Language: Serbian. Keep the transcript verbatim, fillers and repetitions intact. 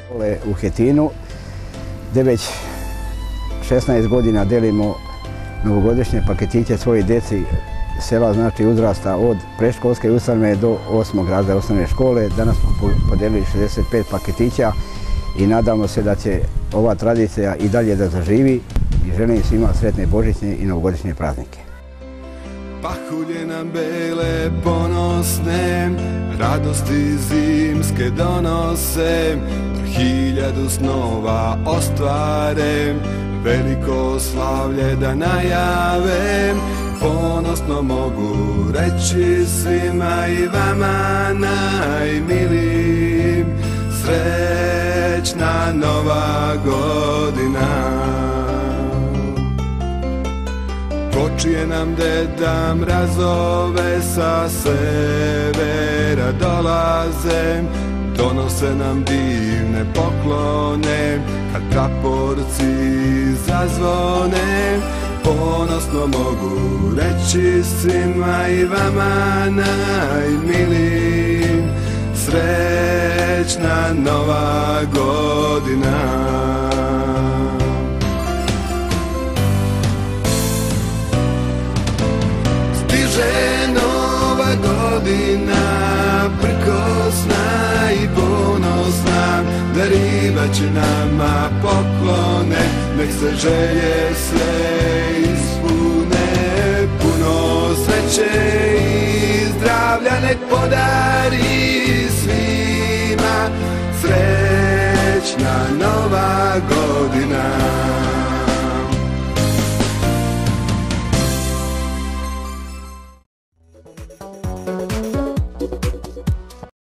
U Hetinu, gdje već šesnaest godina delimo novogodišnje paketiće svojoj djeci sela, znači uzrasta od predškolske ustanove do osmog razreda osnovne škole. Danas smo podelili šezdeset pet paketića i nadamo se da će ova tradicija i dalje da zaživi i želim svima sretne božićne i novogodišnje praznike. Pahulje nam bele ponosne, radosti zimske donose, hiljadu snova ostvare, veliko slavlje da najave. Ponosno mogu reći svima i vama najmilijim, srećna nova godina. Kočije nam deda mrazove sa severa dolaze, donose nam divne poklone, kad praporci zazvone. Ponosno mogu reći svima i vama najmilijim, srećna nova godina. Stiže nova godina, prkosna i ponosna, darivat će nama poklone, nek se želje sve ispune. Puno sreće i zdravlja nek podari svima, srećna nova godina.